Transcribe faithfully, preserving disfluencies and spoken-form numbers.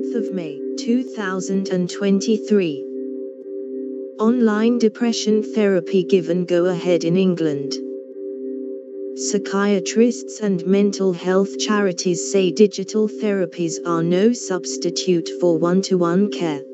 tenth of May, two thousand twenty-three. Online depression therapy given go-ahead in England. Psychiatrists and mental health charities say digital therapies are no substitute for one-to-one care.